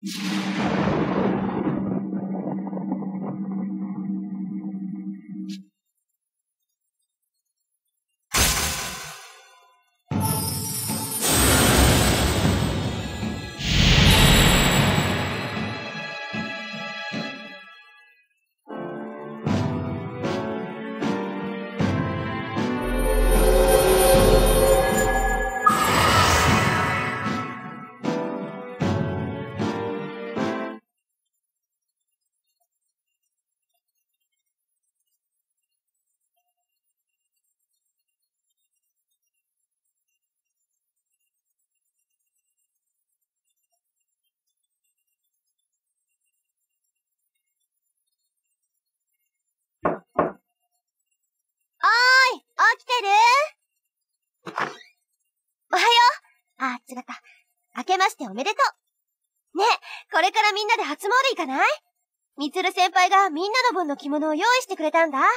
起きてる？おはよう。あ、違った。明けましておめでとう。ねえ、これからみんなで初詣行かない？みつる先輩がみんなの分の着物を用意してくれたんだ。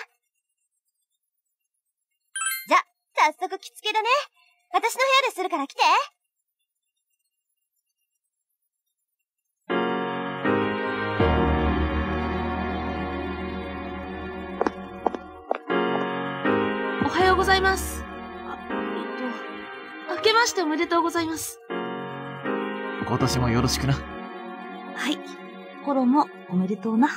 じゃ、早速着付けだね。私の部屋でするから来て。 おはようございます。明けましておめでとうございます。 今年もよろしくな。 はい。コロもおめでとうな。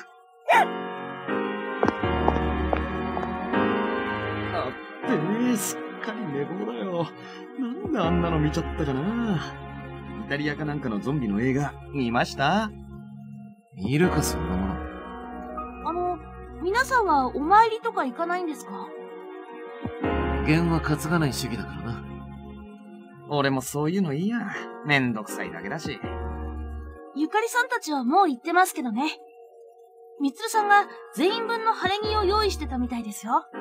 あってすっかり寝坊だよ。なんであんなの見ちゃったかな。イタリアかなんかのゾンビの映画見ました？見るかそんなもの。 皆さんはお参りとか行かないんですか？ 弦は担がない主義だからな。俺もそういうのいいや。めんどくさいだけだし。 ゆかりさんたちはもう行ってますけどね。みつるさんが全員分の晴れ着を用意してたみたいですよ。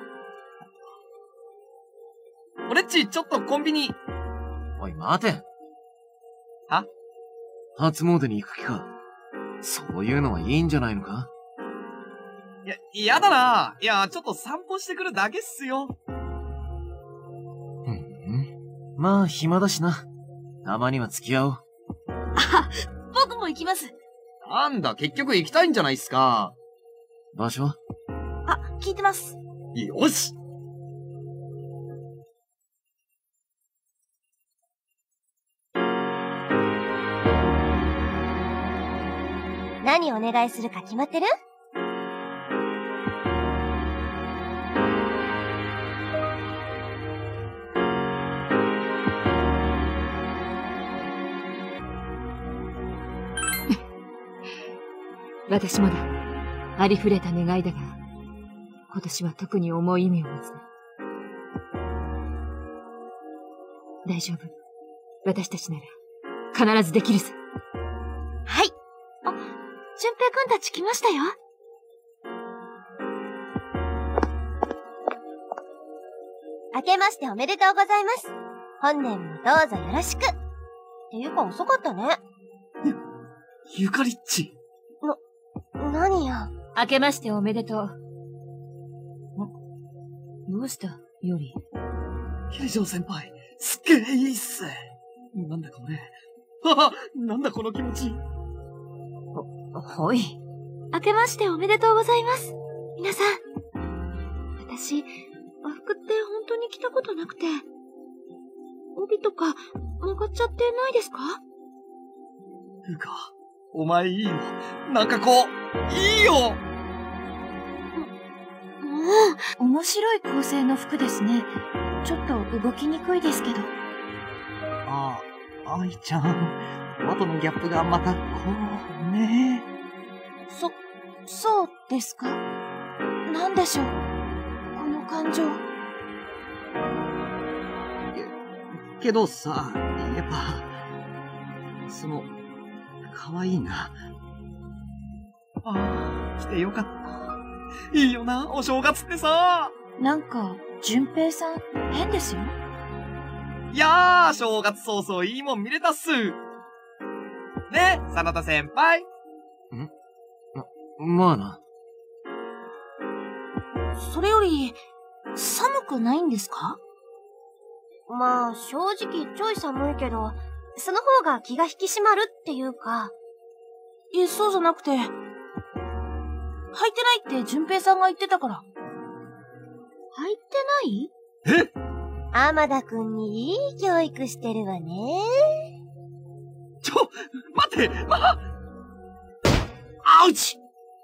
俺っち、ちょっとコンビニ。おい、待て。は？初詣に行く気か。そういうのはいいんじゃないのか？ やだな。いや、ちょっと散歩してくるだけっすよ。 まあ、暇だしな。たまには付き合おう。 あ、僕も行きます。 なんだ、結局行きたいんじゃないっすか。 場所は？ あ、聞いてます。 よし！ 何お願いするか決まってる？ 私もだ。ありふれた願いだが、今年は特に重い意味を持つ。大丈夫。私たちなら必ずできるさ。 はい。 あ、淳平くんたち来ましたよ。 明けましておめでとうございます。本年もどうぞよろしく。っていうか遅かったね。 ゆかりっち。 何よ。 明けましておめでとう。どうしたより。 平城先輩、すっげえいいっす。なんだこれ。なんだこの気持ち。 はい。 明けましておめでとうございます。皆さん。私、和服って本当に着たことなくて、帯とか曲がっちゃってないですか？ うか、お前いいよ。なんかこう、いいよ！ 面白い構成の服ですね。ちょっと動きにくいですけど。 愛ちゃん。和とのギャップがまた、こう、ねそうですか？なんでしょう？この感情。 けどさ、やっぱ、可愛いな。来てよかった。いいよな、お正月ってさ。 なんか、淳平さん、変ですよ。 いやー、正月早々いいもん見れたっす。ね、真田先輩。 まあな。 それより、寒くないんですか？ まあ、正直ちょい寒いけど、その方が気が引き締まるっていうか。 いえ、そうじゃなくて。履いてないって淳平さんが言ってたから。履いてない？ え？ 天田くんにいい教育してるわね。 待ってアウチ！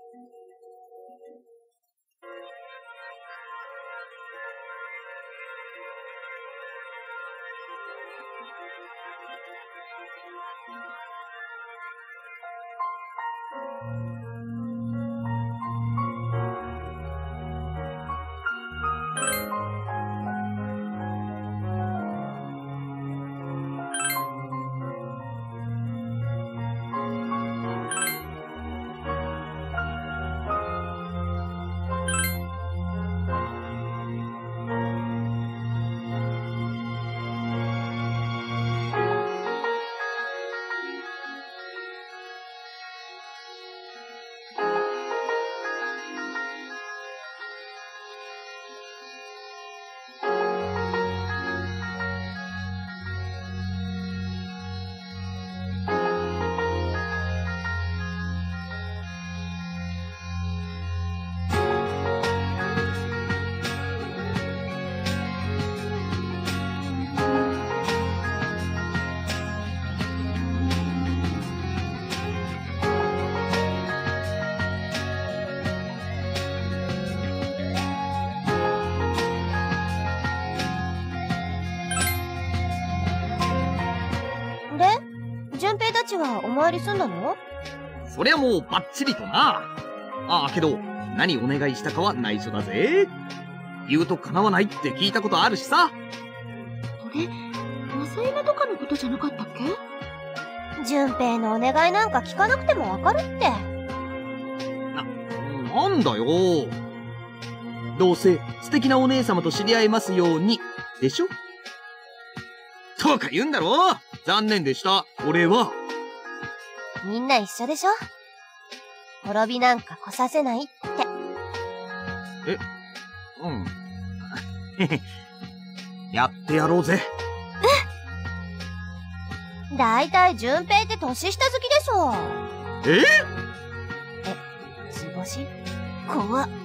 淳平たちはお参りすんだの？ そりゃもうバッチリとな。ああ、けど、何お願いしたかは内緒だぜ。言うと叶わないって聞いたことあるしさ。 これ、正夢とかのことじゃなかったっけ？ 淳平のお願いなんか聞かなくてもわかるって。 なんだよ。どうせ素敵なお姉様と知り合えますように、でしょ？とか言うんだろ？残念でした。俺は。 みんな一緒でしょ？滅びなんか来させないって。 うん。やってやろうぜ。 だいたい淳平って年下好きでしょ。 え？ 図星？怖っ。